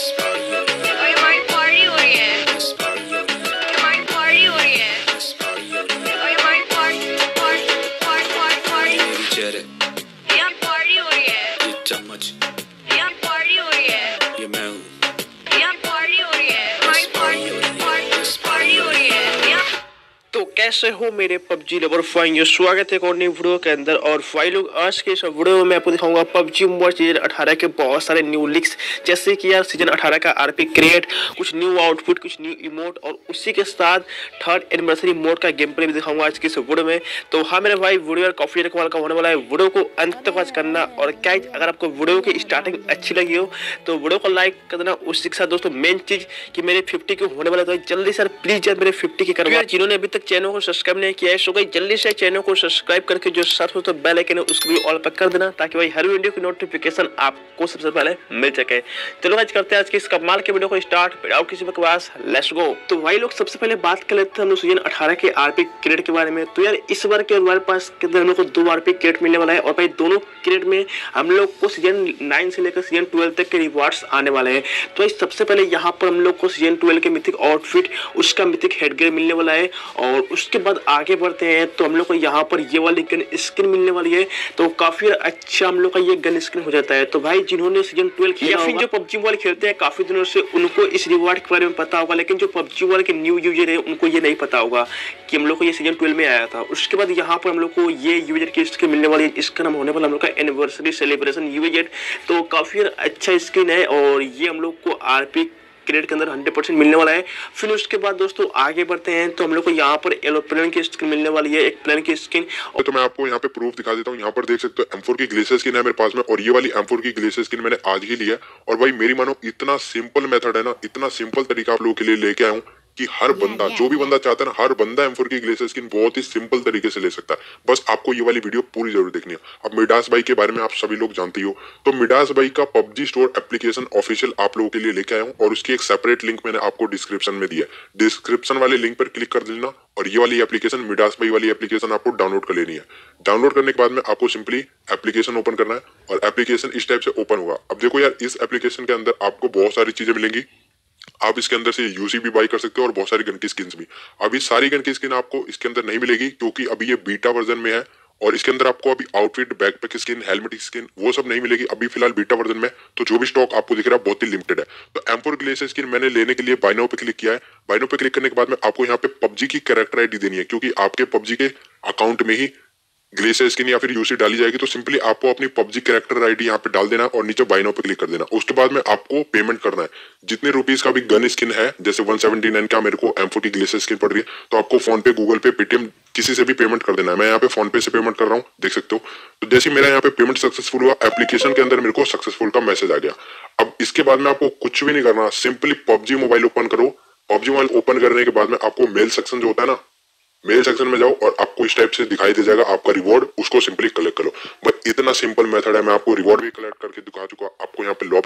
और हमारी पार्टी हो रही है, हमारी पार्टी हो रही है, और हमारी पार्टी यहाँ पार्टी हो रही है, यहाँ पार्टी हो रही है, यहाँ पार्टी हो रही है, हमारी पार्टी हो रही है यहाँ। तो कैसे हो मेरे पबजी लवर फाइन, स्वागत है एक और नई वीडियो के अंदर। और फाइल लोग आज के इस वीडियो में मैं आपको दिखाऊंगा पबजी मोबाइल सीजन 18 के बहुत सारे न्यू लीक्स, जैसे कि यार सीजन 18 का आरपी क्रिएट, कुछ न्यू आउटफिट, कुछ न्यू इमोट और उसी के साथ थर्ड एनिवर्सरी मोड का गेम प्ले भी दिखाऊंगा आज की इस वीडियो में। तो हाँ मेरे भाई, वीडियो काफी कमाल का होने वाला है, वीडियो को अंत तक वॉच करना। और क्या अगर आपको वीडियो की स्टार्टिंग अच्छी लगी हो तो वीडियो को लाइक कर देना। उसी के साथ दोस्तों मेन चीज कि मेरे 50 के होने वाला, तो जल्दी सर प्लीज यार मेरे 50 के करवा। जिन्होंने अभी तक चैनल को सब्सक्राइब नहीं किया है सो गाइस जल्दी से चैनल को सब्सक्राइब करके जो साथ में तो बेल आइकन है उसको भी ऑल पर कर देना, ताकि भाई हर वीडियो की नोटिफिकेशन आपको सबसे पहले मिल सके। चलो गाइस करते हैं आज की इस कमाल के वीडियो को स्टार्ट विदाउट किसी बकवास, लेट्स गो। तो भाई लोग सबसे पहले बात कर लेते हैं हम लोग सीजन 18 के आरपी क्रेडिट के बारे में। तो यार इस बार के हमारे पास हम लोग को 2 आरपी क्रेडिट मिलने वाला है, और भाई दोनों क्रेडिट में हम लोग को सीजन 9 से लेकर सीजन 12 तक के रिवार्ड्स आने वाले हैं। तो भाई सबसे पहले यहाँ पर हम लोग को सीजन 12 के मिथिक आउटफिट, उसका मिथिक हेडगियर मिलने वाला है। और उसके बाद आगे बढ़ते हैं तो हम लोग को यहाँ पर ये वाली गन स्किन मिलने वाली है। तो काफी अच्छा हम लोग का ये गन स्किन हो जाता है। तो भाई जिन्होंने सीजन 12 किया या फिर जो पबजी मोबाइल खेलते हैं काफी दिनों से, उनको इस रिवार्ड के बारे में पता होगा। लेकिन जो पबजी मोबाइल के न्यू यूजर है उनको ये नहीं पता होगा कि हम लोग को ये सीजन 12 में आया था। उसके बाद यहाँ पर हम लोग को ये यूजर की स्किन मिलने वाली है, इसका नाम होने वाला हम लोग का एनिवर्सरी सेलिब्रेशन यूजर। तो काफी अच्छा स्किन है और ये हम लोग को आरपी क्रेडिट के अंदर 100% मिलने वाला है। फिर उसके बाद दोस्तों आगे बढ़ते हैं तो हम लोग को यहाँ पर एरोप्लेन की स्किन मिलने वाली है, एक प्लेन की स्किन। तो मैं आपको यहाँ पे प्रूफ दिखा देता हूँ। यहाँ पर देख सकते हो M4 की ग्लेशियर स्किन है मेरे पास में, और ये वाली M4 की ग्लेशियर स्किन मैंने आज ही ली है। और भाई मेरी मानो इतना सिंपल मेथड है ना, इतना सिंपल तरीका आप लोगों के लिए लेके आया हूँ कि हर बंदा, जो भी बंदा चाहता है ना, हर बंदा M4 की ग्लेशियर स्किन बहुत ही सिंपल तरीके से ले सकता है। बस आपको ये वाली वीडियो पूरी जरूर देखनी है। अब मिडास भाई के बारे में आप सभी लोग जानते ही हो, तो मिडास भाई का पबजी स्टोर एप्लीकेशन ऑफिशियल आप लोगों के लिए लेके आया हूँ, और उसकी एक सेपरेट लिंक मैंने आपको डिस्क्रिप्शन में दिया है। डिस्क्रिप्शन वाले लिंक पर क्लिक कर देना और ये वाली एप्लीकेशन, मिडास भाई वाली एप्लीकेशन आपको डाउनलोड कर लेनी है। डाउनलोड करने के बाद में आपको सिंपली एप्लीकेशन ओपन करना है, और एप्लीकेशन इस टाइप से ओपन होगा। अब देखो यार, इस एप्लीकेशन के अंदर आपको बहुत सारी चीजें मिलेंगी। आप इसके अंदर से यूसी भी बाई कर सकते हो और बहुत सारी गन की स्किन्स भी। अभी सारी गन की स्किन आपको इसके अंदर नहीं मिलेगी, क्योंकि अभी ये बीटा वर्जन में है, और इसके अंदर आपको अभी outfit, backpack skin, helmet skin वो सब नहीं मिलेगी अभी फिलहाल बीटा वर्जन में। तो जो भी स्टॉक आपको दिख रहा है बहुत ही लिमिटेड है। तो M4 ग्लेशियर स्किन मैंने लेने के लिए बाय नाउ पे क्लिक किया है। बाय नाउ पे क्लिक करने के बाद में आपको यहाँ पे पबजी की कैरेक्टर आईडी देनी है, क्योंकि आपके पबजी के अकाउंट में ही ग्लेशियर स्किन या फिर यूसी डाली जाएगी। तो सिंपली आपको अपनी पबजी कैरेक्टर आईडी यहाँ पे डाल देना और नीचे बाय नाउ पे क्लिक कर देना। उसके बाद में आपको पेमेंट करना है। जितने रुपीस का भी गन स्किन है, जैसे 179 का मेरे को M4 की ग्लेशियर स्किन पड़ रही है, तो आपको फोन पे, गूगल पे, पेटीएम किसी से भी पेमेंट कर देना है। मैं यहाँ पे फोन पे से पेमेंट कर रहा हूँ, देख सकते हो। तो जैसे मेरा यहाँ पे पेमेंट सक्सेसफुल हुआ, एप्लीकेशन के अंदर मेरे को सक्सेसफुल का मैसेज आ गया। अब इसके बाद में आपको कुछ भी नहीं करना, सिंपली पबजी मोबाइल ओपन करो। पबजी मोबाइल ओपन करने के बाद में आपको मेल सेक्शन जो होता है ना, मेल सेक्शन में जाओ और आपको इस टाइप से दिखाई दे जाएगा आपका रिवॉर्ड, उसको सिंपली कलेक्ट करो। बस इतना सिंपल मेथड है। मैं आपको रिवॉर्ड भी कलेक्ट करके दिखा चुका। आपको यहाँ पे लॉबी